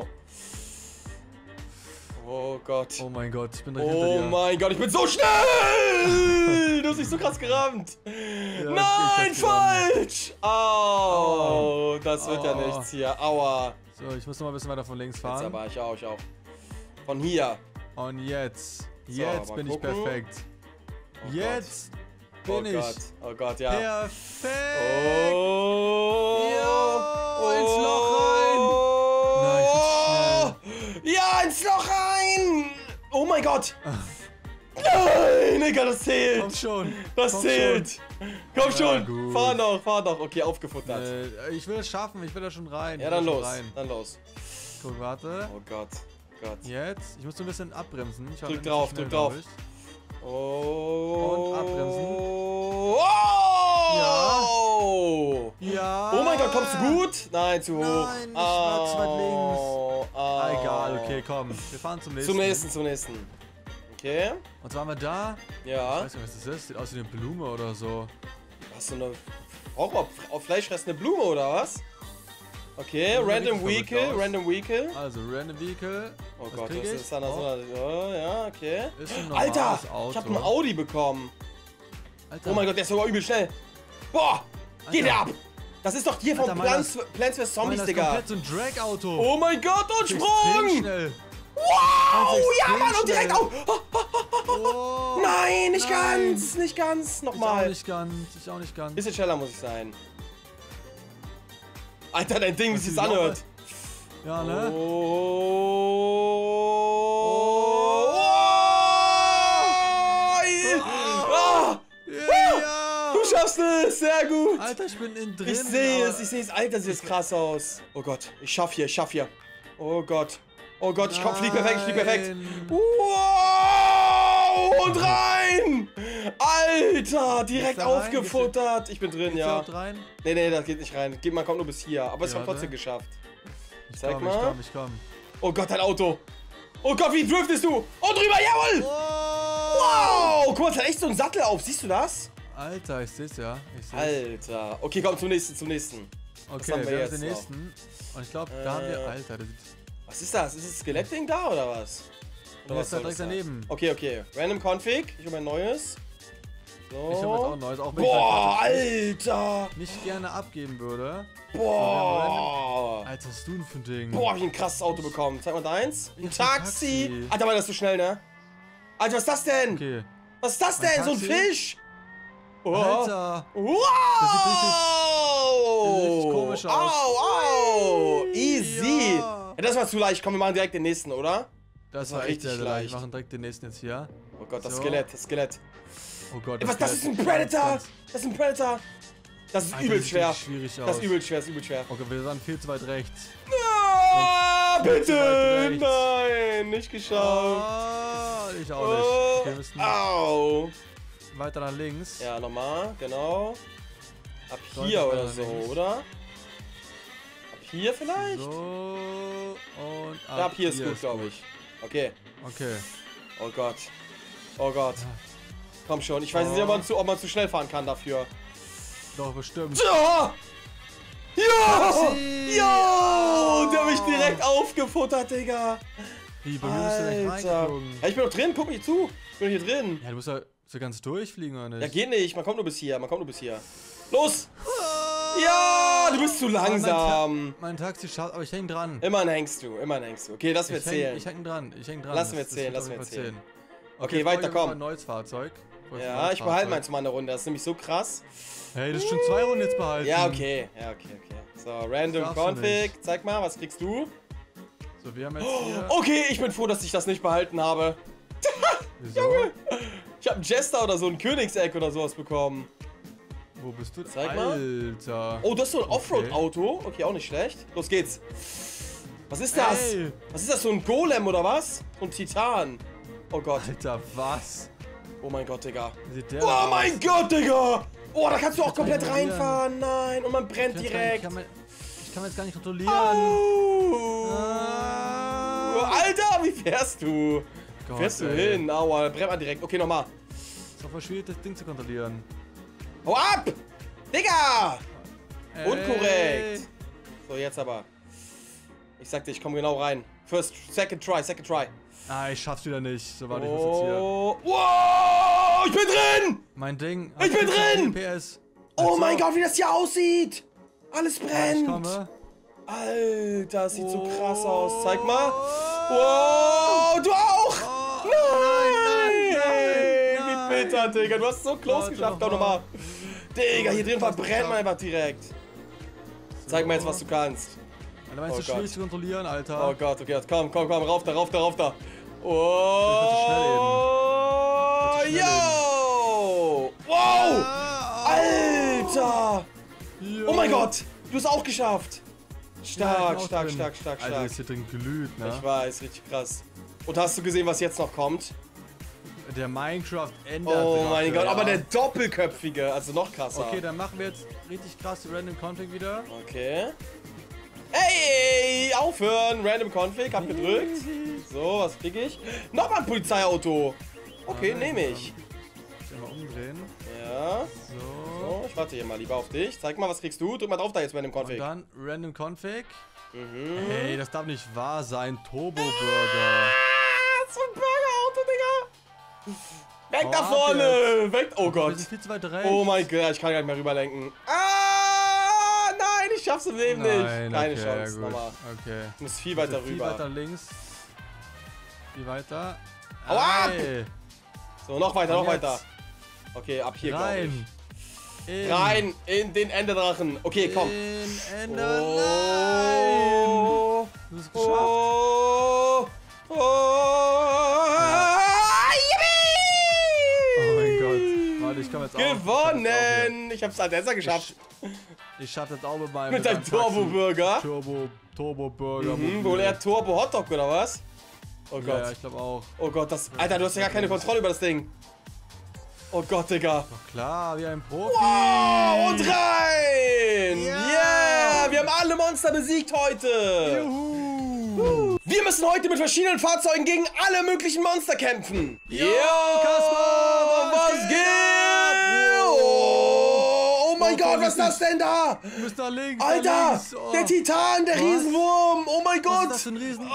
Oh Gott. Oh mein Gott, ich bin direkt hinter Oh dir. mein Gott, ich bin so schnell! Du hast mich so krass gerammt. Ja, Nein, ich hab's falsch! Au, das wird ja Aua. nichts hier. Aua. So, ich muss noch mal ein bisschen weiter von links Jetzt fahren. aber, ich auch. Von hier. Und jetzt. So, Jetzt mal bin ich gucken. perfekt. Oh Jetzt Gott. bin ich Oh Gott, ja. perfekt. Oh. Ja, ins Loch rein. Nein, ich bin Ja, ins Loch rein! Oh mein Gott! Nein, Digga, das zählt! Komm schon. Das komm zählt! Komm Ja, schon! gut. Fahr noch! Okay, aufgefuttert. Ich will es schaffen, ich will da schon rein. Ja, ich will dann da schon los. Rein. Dann los. Guck, warte. Oh Gott. Jetzt. Ich muss so ein bisschen abbremsen. Ich hoffe, Drück nicht drauf, zu schnell, drück drauf. glaub ich. Oh. Und abbremsen. Oh! Ja. Oh mein Gott, kommst du gut? Nein, zu hoch. Nein, ich war zu weit links. Ah, Egal, okay, komm. Wir fahren zum nächsten. Zum nächsten. Okay. Und zwar haben wir da. Ich Ja. weiß nicht, was das ist. Sieht aus wie eine Blume oder so. Hast du eine fleischfressende Blume oder was? Okay, Sieht Random wirklich Vehicle, verrückt aus. Random Vehicle. Also, Random Vehicle. Oh Was Gott, krieg was ich? ist da noch Oh. so? Oh, ja, okay. Ist ein normales Alter, Auto. ich hab ein Audi bekommen. Alter. Oh mein Gott, der ist sogar übel schnell. Boah, geht der ab. Das ist doch hier von Alter, meiner Plants vs. Zombies, Das ist Digga. komplett so ein Drag-Auto. Oh mein Gott, und Extrem Sprung. schnell. Wow, Also ja extrem Mann, und direkt schnell. auf. Oh, Nein, nicht nein. ganz, nicht ganz. Ich auch Nochmal. nicht ganz. Ich auch nicht ganz. Bisschen schneller muss ich sein. Alter, dein Ding, wie Was sich's ist die anhört. Ja, ne? Ah, Ja. du schaffst es, sehr gut. Alter, ich bin innen drin. Ich sehe aber- es, Alter, sieht es krass aus. Oh Gott, ich schaff hier. Oh Gott, ich flieg perfekt. Nein. Wow, und rein. Alter, direkt da rein? aufgefuttert. Ich bin drin, Geht's ja. überhaupt rein? Nee, das geht nicht rein. Man kommt nur bis hier, aber es Ja, hat trotzdem geschafft. Ich Zeig komm, mal. ich komm. Oh Gott, dein Auto. Oh Gott, wie driftest du? Und drüber, jawohl. Wow. Wow, guck mal, es hat echt so einen Sattel auf. Siehst du das? Alter, ich seh's ja. Ich seh's. Alter. Okay, komm, zum nächsten. Okay, haben wir wir haben jetzt den noch? nächsten. Und ich glaube, da haben wir. Alter, das sieht. Was ist das? Ist das Skelettding da oder was? Der Oder ist da soll direkt das daneben. sein? Okay. Random Config. Ich hole mein neues. So. Ich habe jetzt auch ein neues, auch wenn ich Boah, mein Alter. nicht gerne abgeben würde. Boah. Alter, was ist du denn für ein Ding? Boah, hab ich ein krasses Auto bekommen. Zeig mal deins. Ein Ja, ein Taxi. Taxi. Alter, war das so schnell, ne? Alter, was ist das denn? Okay. Was ist das Ein denn? So ein Taxi? Fisch? Oh. Alter. Wow! Das sieht richtig komisch aus. Au! Easy! Ja. Ja, das war zu leicht. Komm, wir machen direkt den nächsten, oder? Das war war echt richtig sehr leicht. leicht. Wir machen direkt den nächsten jetzt hier. Oh Gott, das So. Skelett. Oh Gott, Ey, was, das ist ein Skelett. Predator! Das ist ein Predator! Das ist Alter, übel das sieht schwer. richtig schwierig aus. Das ist übel schwer. Okay, wir waren viel zu weit rechts. Ah, Viel zu weit bitte! rechts. Nein, nicht geschafft. Ich auch nicht. Okay, wir müssen Au! weiter nach links. Ja, nochmal, genau. Ab So, hier einfach oder nach so, links. oder? Ab hier vielleicht? So und Ja, ab hier ist gut, glaube ich. Okay. Okay. Oh Gott. Komm schon, ich weiß nicht, ob man zu schnell fahren kann dafür. Doch, bestimmt. Ja! Ja! Taxi! Ja! Und der hat mich direkt aufgefuttert, Digga. Wie, bei mir bist du nicht Alter. reingeflogen. Ja, ich bin doch drin, guck mich zu. Ich bin hier drin. Ja, du musst ja du ganz durchfliegen oder nicht? Ja, geht nicht. Man kommt nur bis hier. Los! Ja, du bist zu langsam. Mein Taxi schaut, aber ich häng dran. Immerhin hängst du. Okay, lass mir zählen. Ich häng dran. Lass mir zählen. Okay, weiter, komm. Ein neues Fahrzeug. Ja, ich behalte meins mal eine Runde. Das ist nämlich so krass. Hey, das ist schon 2 Runden jetzt behalten. Ja, okay. So, Random Config. Zeig mal, was kriegst du? So, wir haben jetzt hier... Okay, ich bin froh, dass ich das nicht behalten habe. Wieso? Junge! Ich habe einen Jester oder so ein Königseck oder sowas bekommen. Wo bist du? Zeig mal. Alter. Oh, das ist so ein Offroad-Auto. Okay, auch nicht schlecht. Los geht's. Was ist das? Ey. Was ist das, so ein Golem oder was? So ein Titan. Oh Gott. Alter, was? Oh mein Gott, Digga. Wie sieht der Oh aus? mein Gott, Digga. Oh, da kannst du auch komplett kontrollieren. reinfahren. Nein, und man brennt direkt. Ich kann jetzt gar nicht kontrollieren. Oh. Ah. Alter, wie fährst du? Gott, Fährst du ey. hin? Aua, da brennt man direkt. Okay, nochmal. Ist doch voll schwierig, das Ding zu kontrollieren. Hau ab! Digga! Ey. Unkorrekt. So, jetzt aber. Ich sagte, ich komme genau rein. Second try. Ah, ich schaff's wieder nicht. So, warte, ich muss jetzt hier. Wow! Ich bin drin! Mein Ding. Ich bin drin! PS. Oh mein Gott, wie das hier aussieht! Alles Ich brennt! komme. Alter, das sieht so krass aus. Zeig mal. Wow, du auch! Nein! Wie bitter, Digga. Du hast es so close Warte geschafft. noch Doch nochmal. mal. Digga, hier drin Was verbrennt man einfach direkt. Zeig mal jetzt, was du kannst. Alter, meinst du, Oh schwierig Gott. zu kontrollieren, Alter? Oh Gott, okay, komm, rauf da. Oh, schnell eben. yo! Wow! Alter! Oh mein Gott! Du hast auch geschafft! Stark. Alter, ist hier drin glüht, ne? Ich weiß, richtig krass. Und hast du gesehen, was jetzt noch kommt? Der Minecraft ändert. Oh mein Gott, ja. aber der doppelköpfige, also noch krasser. Okay, dann machen wir jetzt richtig krass die Random Config wieder. Okay. Hey, aufhören! Random Config, hab gedrückt. So, was krieg ich? Nochmal ein Polizeiauto! Okay, nehme ich. Mal umdrehen. Ja. So. So, ich warte hier mal lieber auf dich. Zeig mal, was kriegst du? Drück mal drauf da jetzt Random Und Config. dann Random Config. Mhm. Hey, das darf nicht wahr sein. Turbo Burger. So ein Burgerauto, Digga! Weg Hau da ab vorne! Weg! Oh Wir Gott! sind viel zu weit rechts. Oh mein Gott, ich kann gar nicht mehr rüberlenken. Ah! Nein, ich schaff's im Leben nicht! Keine okay, Chance, gut. nochmal. Okay. Ich muss viel weiter Viel rüber. weiter links. Viel weiter. Hau ab! Ey, So, noch weiter, Und noch jetzt? weiter. Okay, ab hier, glaube rein. ich. Rein in den Enderdrachen. Okay, komm. In Ender. Oh. Du hast es geschafft. Oh. Oh. Oh mein Gott. Warte, ich komme jetzt auch. Gewonnen! Ich hab's als erster geschafft. Ich schaff jetzt auch mit meinem. Mit deinem Turbo-Burger. Turbo Burger. Wohl eher Turbo-Hotdog oder was? Oh Gott. Ja, ich glaube auch. Oh Gott, das. Alter, du hast ja gar keine Kontrolle über das Ding. Oh Gott, Digga. Doch klar, wie ein Profi. Wow, und rein! Ja. Yeah! Wir haben alle Monster besiegt heute! Juhu. Wir müssen heute mit verschiedenen Fahrzeugen gegen alle möglichen Monster kämpfen! Yo, Kasper, was geht? Oh mein Gott, was ist das denn da? Du bist da links. Alter, da links. Oh. der Titan, der Was? Riesenwurm! Oh mein Was ist Gott! das für ein Riesen?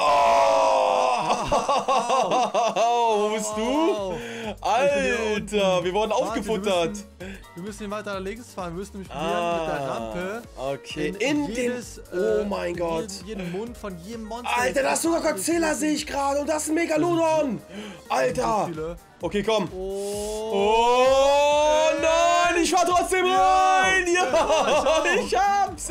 Oh, wo bist du? Wow. Alter, wir wurden Warte, aufgefuttert. Wir müssen hier weiter nach links fahren. Wir müssen nämlich probieren mit der Rampe. Okay, in den... Oh mein Gott. Jeden Mund von jedem Monster. Alter, da ist sogar Godzilla, sehe ich gerade. Und das ist ein Megalodon. Alter. Okay, komm. Oh nein, ich fahr trotzdem rein. Ja, ich hab's.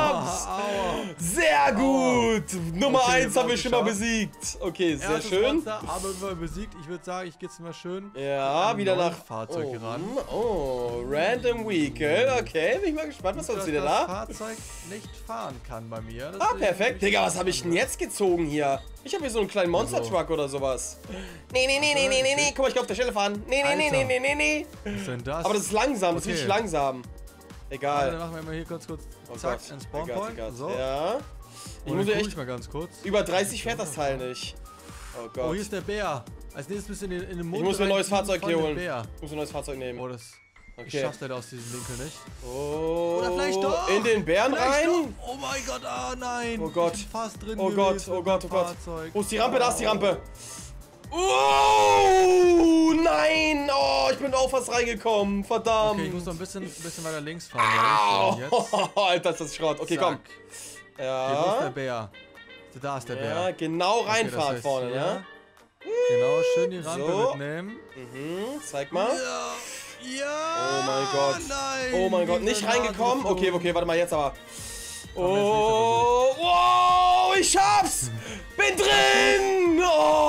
Sehr gut. Nummer 1 haben wir schon mal besiegt. Okay, sehr schön. Monster, aber immer besiegt. Ich würde sagen, ich gehe jetzt mal schön. Ja, wieder nach Fahrzeug ran. Oh, Random Vehicle. Okay, bin ich mal gespannt, was uns wieder das da. Fahrzeug nicht fahren kann bei mir. Ah, perfekt. Digga, was habe ich denn jetzt gezogen hier? Ich habe hier so einen kleinen Also. Monster-Truck oder sowas. Nee. Guck mal, ich kann auf der Stelle fahren. Nee. Was ist denn das? Aber das ist langsam, das ist Okay. richtig langsam. Dann Egal. machen wir mal hier kurz Oh zack, Gott. einen Spawnpoint. So. Ja. Ich Und muss dann ja guck echt... mal ganz kurz. Über 30 fährt das Teil nicht. Oh Oh, Gott. hier ist der Bär. Als nächstes müssen wir in den Mund Ich muss mir ein neues reinziehen Fahrzeug von hier dem holen. Bär. Ich muss ein neues Fahrzeug nehmen. Oh, das... Ich Okay. schaff's leider aus diesem Winkel nicht. Oh. Oder vielleicht doch. In den Bären Vielleicht rein? doch. Oh mein Gott, nein. Oh Gott. Ich bin fast drin Oh Gott, gewesen oh mit Gott, dem oh Gott. Fahrzeug. Wo ist die Rampe? Da ist die Rampe. Oh, nein! Oh, ich bin auch fast reingekommen. Verdammt. Okay, ich muss noch ein bisschen weiter links fahren. Jetzt. Alter, ist das Schrott. Okay, komm. Okay, Ja. wo ist der Bär? Da ist der Bär. Ja, genau reinfahren das heißt vorne, hier. ne? Genau, schön die Rampe So. mitnehmen. Zeig mal. Ja! Oh mein Gott. Nein! Oh mein Gott, wie nicht bin ich reingekommen? geflogen. Okay, warte mal, jetzt aber. Komm, jetzt Oh, wow, ich schaff's! Bin drin!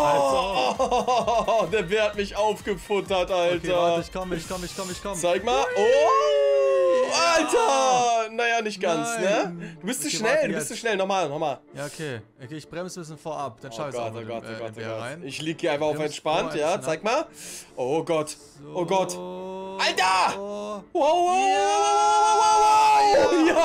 Oh, der Bär hat mich aufgefuttert, Alter. Okay, warte, ich komm. Zeig mal. Oh, Alter! Naja, nicht ganz, Nein. ne? Du bist zu Okay, schnell, warte du bist jetzt. zu schnell. Nochmal. Ja, okay. Okay, ich bremse ein bisschen vorab. Dann Oh schau ich Gott, auch mit dem Bär rein. Ich lieg hier einfach auf Bremst entspannt, vor, ja? schnapp. Zeig mal. Oh Gott. Oh Gott. So. Alter! Oh. Wow, ja!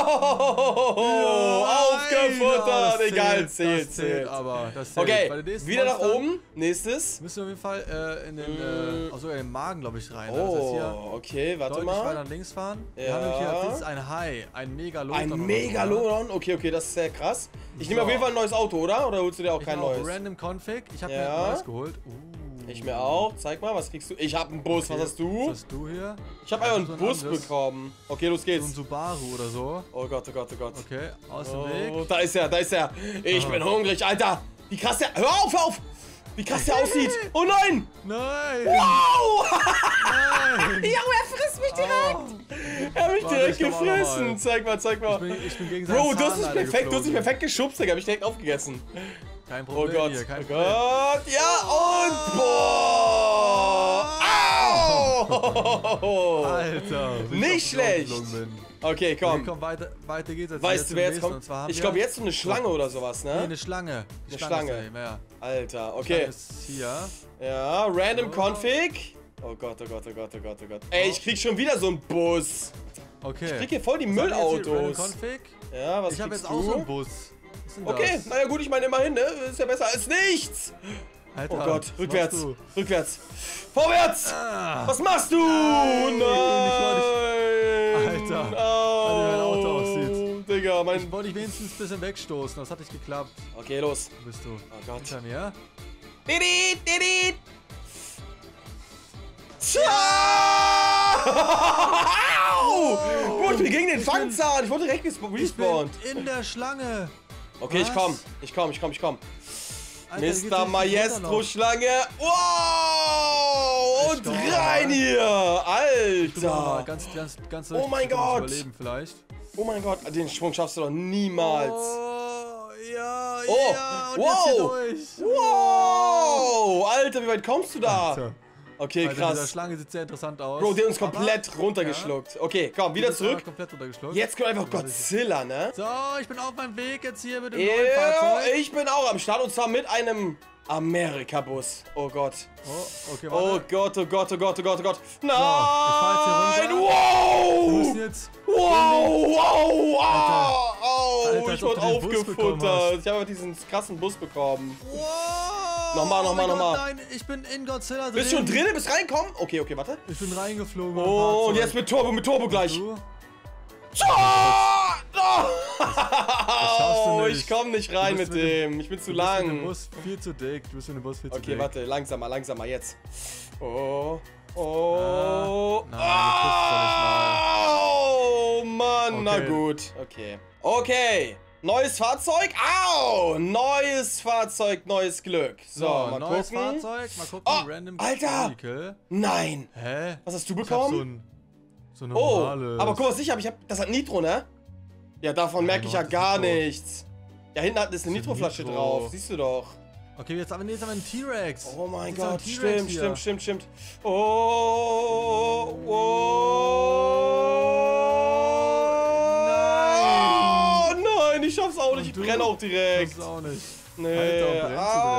Aufgefuttert! Egal, zählt. Aber das zählt. Okay, Bei den nächsten wieder nach Monstern oben. Nächstes. Müssen wir auf jeden Fall in den, sogar in den Magen, glaube ich, rein. Das heißt hier Oh, okay, warte deutlich mal. weiter nach links fahren. Wir Ja. haben nämlich hier als nächstes ein Hai, ein Megalodon. Ein oder so, ne? Megalodon? Okay, das ist sehr krass. Ich nehme So. auf jeden Fall ein neues Auto, oder? Oder holst du dir auch Ich kein nehme auch neues? Random Config. Ich habe Ja. mir ein neues geholt. Ich mir auch. Zeig mal, was kriegst du? Ich hab einen Bus. Was hast du? Was hast du hier? Ich habe einfach so einen ein Bus anderes. bekommen. Okay, los So geht's. ein Subaru oder so. Oh Gott, oh Gott, oh Gott. Okay, aus dem Oh, Weg. da ist er. Ich Aha. bin hungrig, Alter. Wie krass der... Hör auf! Wie krass der aussieht. Oh nein! Nein! Wow! Nein! Ja, er frisst mich direkt. Er hat mich Warte, direkt ich komm auch noch gefressen. mal. Zeig mal. Ich bin gegen seinen Bro, du hast Zahn es leider perfekt, du hast dich geflogen. perfekt geschubst, Digga. Hab ich direkt aufgegessen. Kein Oh Problem Gott, hier, kein oh Problem. Gott. Ja, und boah. Au! Alter, wie ich Nicht auf den schlecht. Aufgeflogen bin. Okay, Okay, komm. komm, weiter geht's jetzt. Weißt du, wer jetzt kommt? Und zwar haben Ich wir- glaube, jetzt so eine Schlange oder sowas, Nee, ne? eine Schlange. Die Eine Schlange. Schlange. Ist ja. Alter, Schlange okay. ist hier. Ja, random So. Config. Oh Gott. Ey, ich krieg schon wieder so einen Bus. Okay. Ich krieg hier voll die Was haben wir jetzt hier? Random Müllautos. Config? Ja, was Ich habe kriegst jetzt auch so einen du? Bus. Was ist denn Okay, das? naja gut, ich meine immerhin, ne? Ist ja besser als nichts. Alter, Oh Gott, was rückwärts, machst du? rückwärts. Vorwärts! Ah. Was machst du? Nein, Nein! Alter, Au. wie mein Auto aussieht. Digga, Ich mein... wollte dich wenigstens ein bisschen wegstoßen, das hat nicht geklappt. Okay, los. Wo bist du? Oh Gott. Hinter mir? Didit! Au! Bro, ich bin gegen den Fangzahn. Ich wurde direkt Ich bin respawned. in der Schlange. Okay, ich Was? komm. Alter, wie geht's Mr. jetzt runter Maestro noch? Schlange. Wow! Ich Und komm, rein hier! Guck mal, Alter! ganz Oh mein Gott. Überleben vielleicht. Oh mein Gott, den Schwung schaffst du doch niemals. Oh, ja, Oh, ja, und wow. jetzt hier durch. Wow! Alter, wie weit kommst du da? Alter. Okay, Alter, diese krass. Schlange sieht sehr interessant aus. Bro, der hat uns Aber- komplett runtergeschluckt. Okay, komm, wieder Die ist zurück. komplett runtergeschluckt. Jetzt kommt einfach Godzilla, ne? So, ich bin auf meinem Weg jetzt hier mit dem neuen Ja, Fahrzeug. ich bin auch am Start und zwar mit einem Amerika-Bus. Oh Gott. Oh, okay, Oh warte. Gott, oh Gott, oh Gott, oh Gott, oh Gott. Nein! fahr jetzt hier runter. Wir müssen Wow! jetzt... Wow! Alter, Ich als ob wurde du den Bus bekommen aufgefuttert. Ich habe diesen krassen Bus bekommen. Wow! Nochmal, Oh mein nochmal. Gott, nein, ich bin in Godzilla drin. Bist du schon drin? Bist reinkommen? Okay, warte. Ich bin reingeflogen. Oh, und jetzt mit Turbo gleich. Du? Ah! schaffst du Oh, nicht. ich komm nicht rein Du bist mit dem. Ich bin zu Du bist in dem lang. Bus viel zu dick. Du bist in dem Bus viel zu Okay, dick. warte, langsamer, jetzt. Oh. Oh. Nein, du triffst doch nicht mal. Oh, Mann, na Okay. gut. Okay. Okay. Neues Fahrzeug. Au! Neues Fahrzeug, neues Glück. So, mal neues gucken. Fahrzeug. Mal gucken. Oh, Random Alter! Vehicle. Nein. Hä? Was hast du Ich hab bekommen? so ein Oh, normales. aber guck mal, sicher, das hat Nitro, ne? Ja, davon merke ich ja Nitro. gar nichts. Ja, hinten ist eine Das ist Nitroflasche Nitro. drauf, siehst du doch. Okay, jetzt haben wir einen T-Rex. Oh mein Jetzt haben wir Gott, einen T-Rex hier. stimmt. Oh, oh, nein, ich schaff's auch nicht, ich Und du? brenne auch direkt. Das ist auch nicht. Nee. Alter, brennst du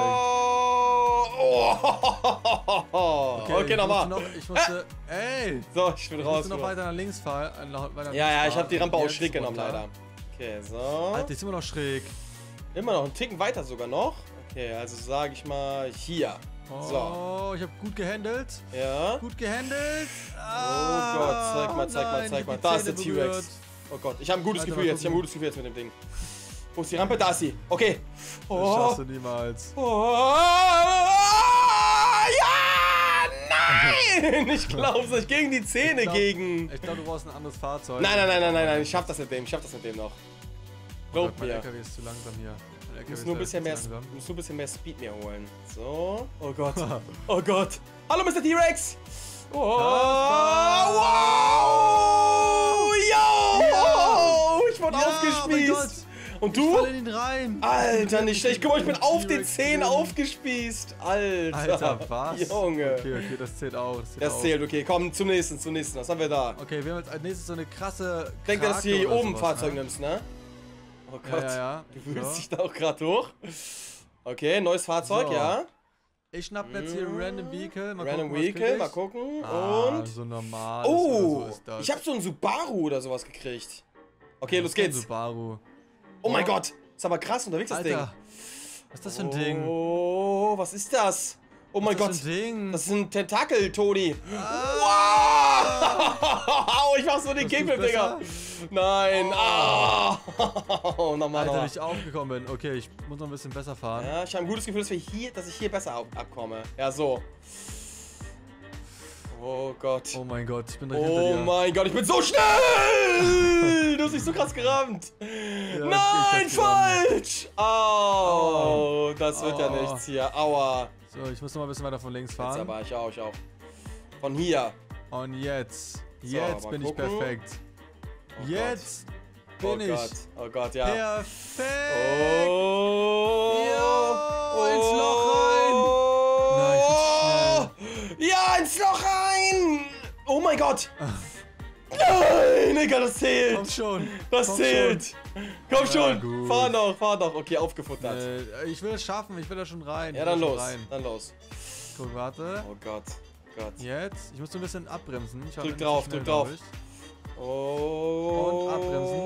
direkt. Oh. Okay, nochmal. Ich musste. Ey! So, ich bin Ich raus. musste noch weiter nach links fahren. Ja, ich habe die Rampe auch schräg runter. genommen, leider. Okay, so. Alter, ist immer noch schräg. Immer noch einen Ticken weiter sogar noch. Okay, also sage ich mal hier. So. Oh, ich habe gut gehandelt. Ja. Gut gehandelt. Oh Gott, zeig mal. Da ist der T-Rex. Oh Gott, ich habe ein gutes Alter, Gefühl mal jetzt. Ich habe ein gutes Gefühl jetzt mit dem Ding. Wo ist die Rampe? Da ist sie. Okay. Das schaffst du niemals. Oh, ja! Nein! Nein, ich glaub's nicht. Gegen die Zähne gegen. Ich glaube, du brauchst ein anderes Fahrzeug. Nein. Ich schaff das mit dem noch. Oh Gott, mein LKW ist zu langsam hier. Du musst nur ein bisschen mehr Speed mir holen. So. Oh Gott. Oh Gott. Hallo, Mr. T-Rex. Oh. Wow. Yo. Ich wurde aufgespießt. Und du? Ich fall in ihn rein. Alter, nicht schlecht. Guck mal, ich bin auf den Zähnen aufgespießt. Alter, was? Junge. Okay, das zählt auch. Das zählt, okay. Komm, zum nächsten. Was haben wir da? Okay, wir haben jetzt als nächstes so eine krasse Ich denke, dass du hier oben ein Fahrzeug ne? nimmst, ne? Oh Gott. Ja. Du fühlst dich da auch gerade hoch. Okay, neues Fahrzeug, so. ja. Ich schnapp mir jetzt hier Random Vehicle. Mal gucken. Und. So normal. Oh, so ist das. ich hab so einen Subaru oder sowas gekriegt. Okay, los geht's. Subaru. Oh mein Gott. Ist aber krass unterwegs, das Alter. Ding. Was ist das für ein Ding? Oh, was ist das? Oh mein Gott. Das ist ein Ding. Das ist ein Tentakel, Toni. Wow! Ich mach so den Kickflip, Digga. Nein. Nochmal. Alter, wie ich aufgekommen bin. Okay, ich muss noch ein bisschen besser fahren. Ja, ich habe ein gutes Gefühl, dass ich hier besser abkomme. Ja, so. Oh Gott. Oh mein Gott, ich bin direkt hinter dir. Oh mein Gott, ich bin so schnell! Du hast mich so krass gerammt. Ja, Nein, falsch! Au, das wird ja nichts hier. Aua. So, ich muss noch mal ein bisschen weiter von links fahren. Jetzt aber, ich auch. Von hier. Und jetzt. So, Jetzt mal bin ich gucken. perfekt. Oh Jetzt Gott. bin ich Oh Gott, ja. perfekt. Oh. Ja, ins Loch rein. Nein, ich bin schnell. Ja, ins Loch rein! Oh mein Gott! Nein, Digga, das zählt! Komm schon. Das zählt! Komm schon! gut. Fahr noch! Okay, aufgefuttert. Ich will es schaffen, ich will da schon rein. Ja, dann los. Guck, warte. Oh Gott. Jetzt. Ich muss so ein bisschen abbremsen. Ich Drück drauf. Oh. Und abbremsen.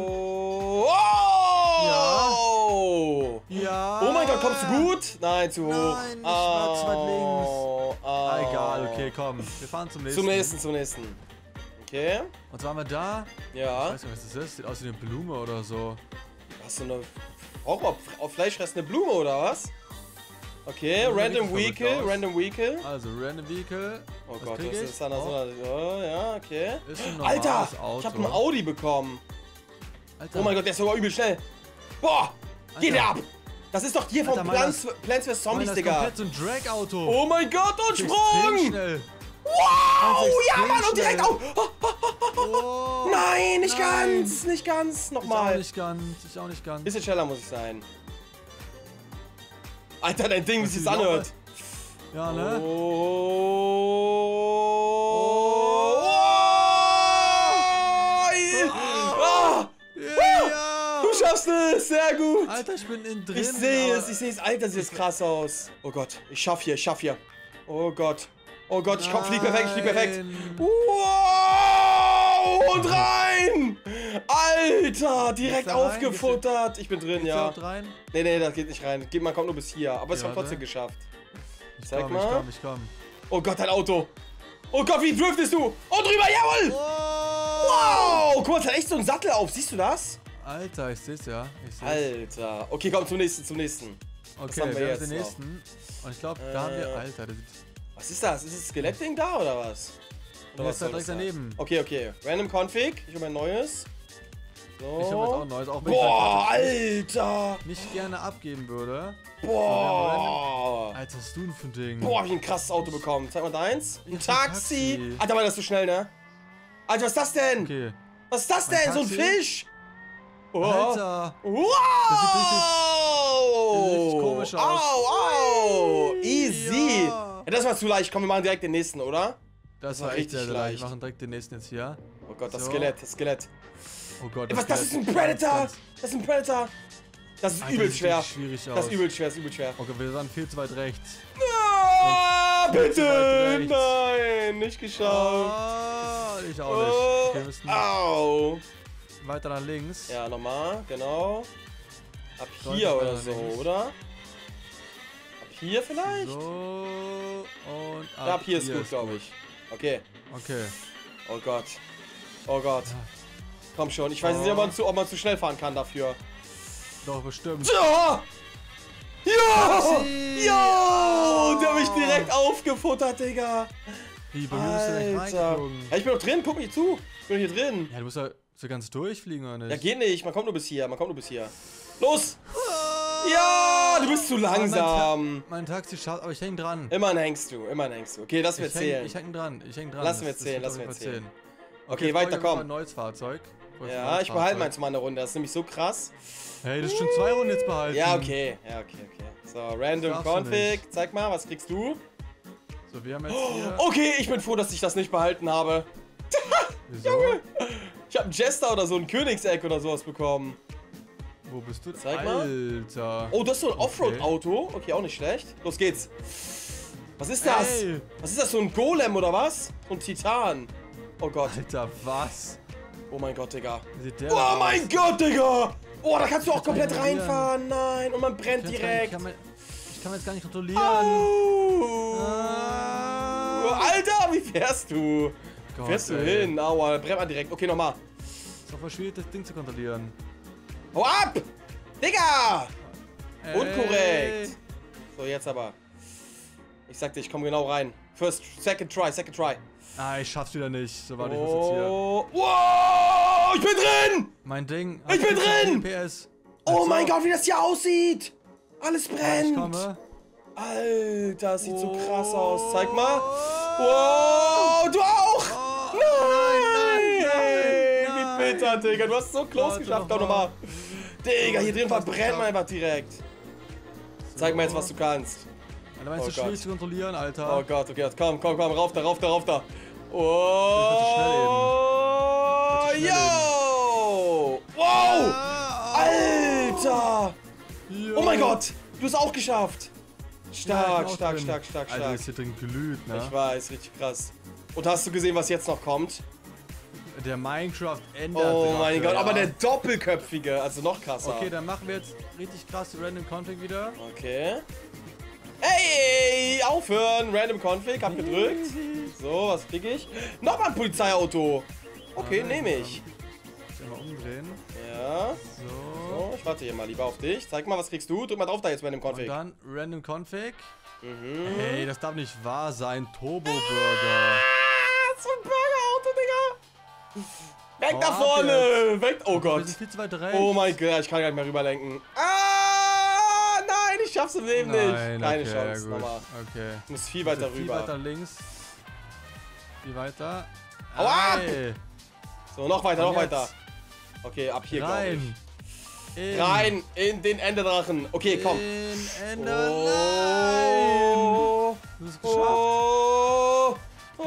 Oh! Ja. Oh mein Gott, kommst du gut? Nein, zu hoch. Nein, ich war zu weit links. Egal, okay, komm. Wir fahren zum nächsten. Zum nächsten. Okay. Und zwar haben wir da. Ja. Ich weiß nicht, was das ist. Sieht aus wie eine Blume oder so. Hast du eine fleischfressende Blume oder was? Okay, Random Vehicle. Also, Random Vehicle. Oh Gott, was ist da noch so? Oh, ja, okay. Ist ein normales Alter, Auto. ich hab einen Audi bekommen. Alter. Oh mein Gott, der ist sogar übel schnell. Boah, geht der ab. Das ist doch hier von Plants vs. Zombies, das ist Digga. komplett so ein Drag-Auto. Oh mein Gott, und Extrem Sprung. schnell. Wow, ja, Mann, und direkt auf. Oh, Nein, nicht ganz. Nochmal. Ich auch nicht ganz. Bisschen schneller muss ich sein. Alter, dein Ding, wie sich's anhört. Ja, ne? Du schaffst es, sehr gut. Alter, ich bin innen drin. Ich sehe es. Alter, sieht es krass aus. Oh Gott, ich schaff hier. Oh Gott, ich flieg perfekt. Wow, und rein. Alter, direkt aufgefuttert. Ich bin drin, ja. Rein? Nee, das geht nicht rein. Man kommt nur bis hier, aber es war trotzdem geschafft. Zeig mal. Ich komm. Oh Gott, dein Auto. Oh Gott, wie driftest du? Oh, drüber, jawohl. Wow, guck mal, es hat echt so einen Sattel auf. Siehst du das? Alter, ich seh's ja. Alter. Okay, komm, zum nächsten. Okay, haben wir wir jetzt haben den nächsten. Und ich glaube, da haben wir... Alter, der sieht... Was ist das? Ist das Skelettding da oder was? Der ist da direkt daneben. Okay. Random Config. Ich hab ein neues. So. Ich hab jetzt auch ein neues. Auch wenn Boah, ich Alter. nicht gerne abgeben würde. Boah. Alter, was hast du denn für ein Ding? Boah, hab ich ein krasses Auto bekommen. Zeig mal deins. Ein Ja, Taxi. Taxi. Alter, war das so schnell, ne? Alter, was ist das denn? Okay. Was ist das denn? Ein So ein Taxi? Fisch. Oh. Alter. Wow. Das sieht richtig komisch aus. Au. Easy. Ja. Ja, das war zu leicht. Komm, wir machen direkt den nächsten, oder? Das war war echt richtig sehr leicht. leicht. Wir machen direkt den nächsten jetzt hier. Oh Gott, das So. Skelett. Oh Gott, Was, das ist ein Predator. Das ist Alter, übel das sieht schwer. richtig schwierig aus. Das ist übel schwer. Okay, wir waren viel zu weit rechts. Ah, Viel zu bitte! weit rechts. Nein, nicht geschafft. Oh, ich auch nicht. Okay, wir müssen Au! weiter nach links. Ja, nochmal, genau. Ab Deutlich hier weiter oder nach so, links. oder? Ab hier vielleicht? So und Ja, ab hier ist gut, glaube ich. Okay. Okay. Oh Gott. Komm schon, ich weiß nicht, ob man zu schnell fahren kann dafür. Doch, bestimmt. Ja! Ja! Taxi! Ja! Der hat mich direkt aufgefuttert, Digga. Wie berühmt bist du denn nicht reingeflogen? Ja, ich bin doch drin, guck mich zu. Ich bin hier drin. Ja, du musst ja so ganz durchfliegen, oder nicht? Ja, geht nicht. Man kommt nur bis hier. Los! Ja, du bist zu langsam. Mein Taxi schaut, aber ich häng dran. Immerhin hängst du. Okay, lass mir zählen. Ich häng dran. Lass mir zählen. Okay, weiter, weiter, komm. Ein neues Fahrzeug. Ja, ich behalte meins mal eine Runde. Das ist nämlich so krass. Hey, das ist schon 2 Runden jetzt behalten. Ja, okay. So, Random Config. Zeig mal, was kriegst du? So, wir haben jetzt hier... Okay, ich bin froh, dass ich das nicht behalten habe. Wieso? Junge! Ich habe einen Jester oder so ein Königseck oder sowas bekommen. Wo bist du? Zeig mal. Alter. Oh, das ist so ein Offroad-Auto. Okay, auch nicht schlecht. Los geht's. Was ist das? Ey. Was ist das, so ein Golem oder was? So ein Titan. Oh Gott. Alter, was? Oh mein Gott, Digga. Wie sieht der Oh aus? mein Gott, Digga. Oh, da kannst du auch komplett kontrollieren. reinfahren. Nein, und man brennt direkt. Ich kann man jetzt gar nicht kontrollieren. Au. Ah. Alter, wie fährst du? Gott, Fährst du ey. hin? Aua, brennt man direkt. Okay, nochmal. Ist doch voll schwierig, das Ding zu kontrollieren. Hau ab! Digga! Ey. Unkorrekt. So, jetzt aber. Ich sagte, ich komme genau rein. Second try. Ah, ich schaff's wieder nicht. So, warte, ich muss jetzt hier. Wow! Ich bin drin! Mein Ding. Ich bin drin! PS. Oh mein Gott, wie das hier aussieht! Alles Ich brennt! komme. Alter, das sieht so krass aus. Zeig mal. Wow, du auch! Nein! Wie bitter, Digga. Du hast es so close Warte geschafft. noch Komm nochmal. Digga, hier drin verbrennt man einfach direkt. Zeig mal jetzt, was du kannst. Alter, meinst du Oh Gott. schwierig zu kontrollieren, Alter? Oh Gott, okay, komm, rauf da. Oh, yo! Wow! Alter! Oh mein Gott! Du hast auch geschafft! Stark. Alter, ist hier drin glüht, ne? Ich weiß, richtig krass. Und hast du gesehen, was jetzt noch kommt? Der Minecraft ändert. Oh mein Gott, ja. aber der doppelköpfige, also noch krasser. Okay, dann machen wir jetzt richtig krass die Random Config wieder. Okay. Ey, aufhören! Random Config, hab gedrückt. So, was krieg ich? Nochmal ein Polizeiauto. Okay, nehme ich. Mal umdrehen. Ja. So. So, ich warte hier mal lieber auf dich. Zeig mal, was kriegst du? Drück mal drauf da jetzt Random Und Config. dann Random Config. Mhm. Hey, das darf nicht wahr sein. Turbo Burger. So ein Burgerauto, Digga. Weg Oh, da ab vorne. Weg. Oh Wir Gott. sind viel zu weit rechts. Oh mein Gott, ich kann gar nicht mehr rüberlenken. Ah, nein, ich schaff's im Leben nicht. Keine okay, Chance. gut. Nochmal. Okay. Ich muss viel weiter Viel rüber. weiter links. Viel weiter. Hau ab! Ey. So, noch weiter, Und noch jetzt weiter. Okay, ab hier, glaube Rein. ich. Rein in den Enderdrachen. Okay, komm. In Ender. Nein. Oh. Du hast es geschafft. Oh. Oh.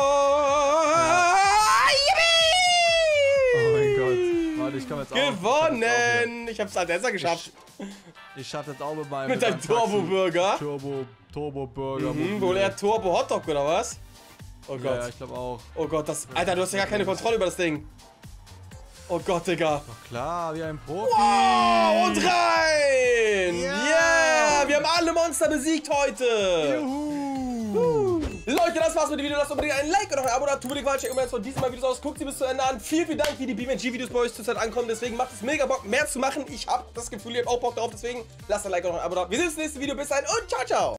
Oh mein Gott. Warte, ich komme jetzt auch. Gewonnen! Ich hab's als erster geschafft. Ich schaff das auch mit meinem. Mit deinem Turbo-Burger. Turbo Burger. Wohl eher Turbo-Hotdog oder was? Oh Gott. Ja, ich glaube auch. Oh Gott, das. Alter, du hast ja gar keine Kontrolle über das Ding. Oh Gott, Digga. Doch klar, wie ein Profi. Wow, und rein! Ja. Yeah! Wir haben alle Monster besiegt heute! Juhu. Leute, das war's mit dem Video. Lasst unbedingt ein Like und auch ein Abo da. Tut mir die Quatsch, irgendwann von diesem Mal Videos aus. Guckt sie bis zu Ende an. Vielen Dank, wie die BeamNG-Videos bei euch zurzeit ankommen. Deswegen macht es mega Bock, mehr zu machen. Ich hab das Gefühl, ihr habt auch Bock drauf. Deswegen lasst ein Like und auch ein Abo da. Wir sehen uns im nächsten Video. Bis dahin und ciao, ciao!